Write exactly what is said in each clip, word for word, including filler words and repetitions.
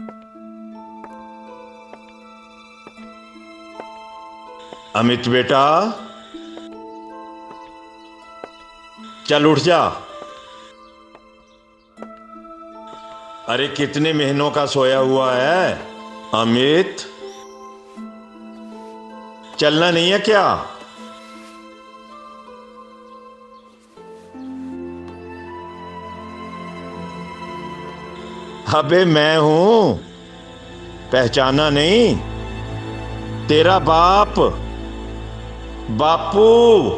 अमित बेटा, चल उठ जा। अरे कितने महीनों का सोया हुआ है अमित, चलना नहीं है क्या? अबे मैं हूं, पहचाना नहीं? तेरा बाप, बापू।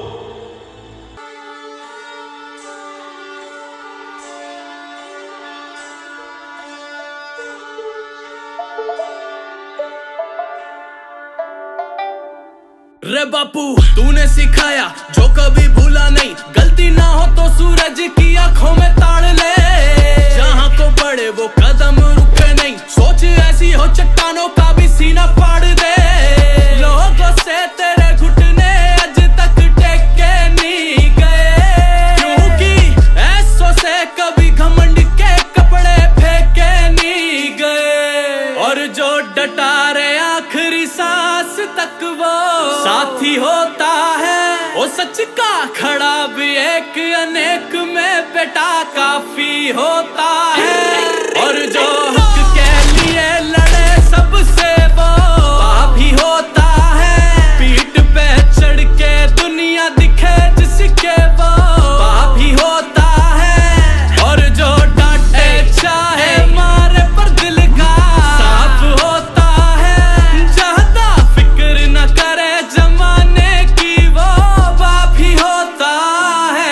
रे बापू तूने सिखाया जो कभी भूला नहीं, गलती ना हो तो सूरज की आंखों में ताड़ ले। जहां को बढ़े वो कदम रुके नहीं, सोच ऐसी हो चट्टानों का भी सीना फाड़ दे। लोगों से तेरे घुटने आज तक टेके नहीं गए, क्योंकि ऐसों से कभी घमंड के कपड़े फेंके नहीं गए। और जो डटा रे आखिरी सांस तक वो साथी होता है, वो सच का खड़ा भी एक अनेक में बेटा काफी होता है। और जो हक के लिए लड़े सबसे वो पापी होता है, पीठ पे चढ़ के दुनिया दिखे जिसके वो पापी होता है। और जो डांटे चाहे मारे पर दिल का साफ होता है, ज्यादा फिक्र न करे जमाने की वो बाप ही होता है।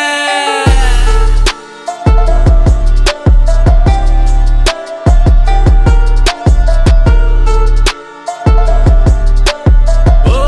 ओ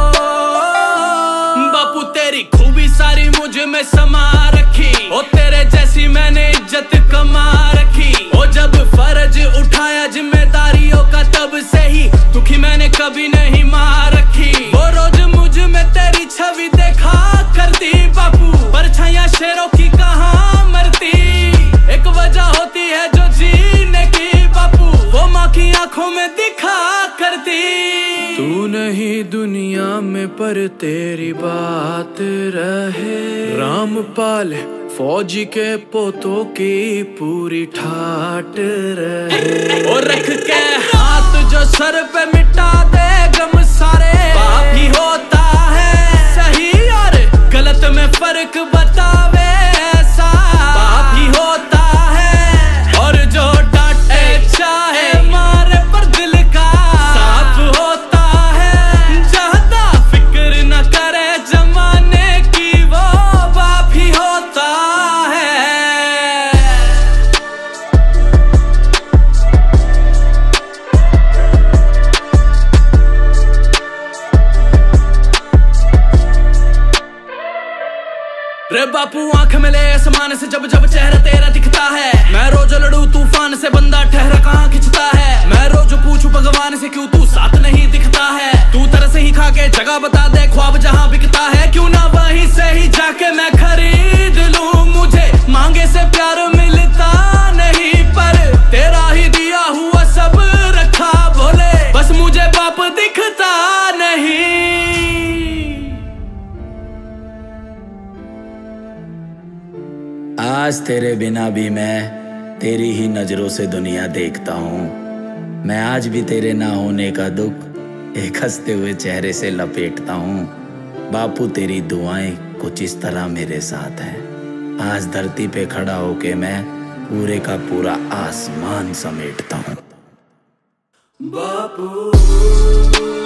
बापू तेरी खूबी सारी मुझ में समा रखी, ओ तेरे जैसी मैंने इज्जत कमा रखी। ओ जब फर्ज उठाया जिम्मेदारियों का तब से ही दुखी मैंने कभी नहीं मार रखी। वो रोज मुझ में तेरी छवि देखा करती बापू, परछाइयां शेरों की कहाँ मरती। एक वजह होती है जो जीने की बापू, वो माँ की आंखों में दिखा करती। तू नहीं दुनिया में पर तेरी बात रहे, रामपाल फौजी के पोतों की पूरी ठाट रहे। और रख के हाथ जो सर पे मिटा दे गम सारे, पाप ही होता है। सही और गलत में फर्क बतावे ऐसा पाप ही होता है। और जो डांटे चाहे मारे पर दिल का साफ होता है, ज्यादा फिक्र न करे जमाने की वो बाप ही होता है। रे बापू आंख में ले आसमान से जब जब चेहरा तेरा दिखता है, मैं रोज लड़ू तूफान से बंदा ठहरा कहाँ खिंचता है। मैं रोज पूछूं भगवान से क्यों तू साथ नहीं दिखता है। तू तरस ही खा के जगह बता दे ख्वाब जहाँ बिकता है, क्यों ना वहीं से ही जाके मैं खरीद लूं। मुझे मांगे से प्यार मिलता नहीं, पर तेरा ही दिया हुआ सब रखा भोले, बस मुझे बाप दिखता नहीं। आज तेरे बिना भी मैं तेरी ही नजरों से दुनिया देखता हूँ। मैं आज भी तेरे ना होने का दुख एक हंसते हुए चेहरे से लपेटता हूँ। बापू तेरी दुआएं कुछ इस तरह मेरे साथ हैं। आज धरती पे खड़ा होके मैं पूरे का पूरा आसमान समेटता हूँ। बापू